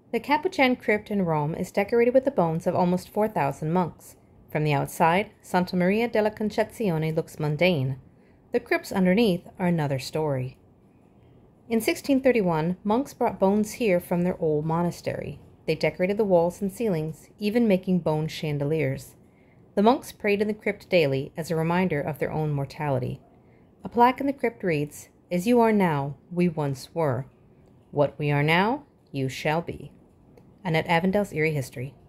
The Capuchin crypt in Rome is decorated with the bones of almost 4,000 monks. From the outside, Santa Maria della Concezione looks mundane. The crypts underneath are another story. In 1631, monks brought bones here from their old monastery. They decorated the walls and ceilings, even making bone chandeliers. The monks prayed in the crypt daily as a reminder of their own mortality. A plaque in the crypt reads, "As you are now, we once were. What we are now, you shall be." Annette Avondale's Eerie History.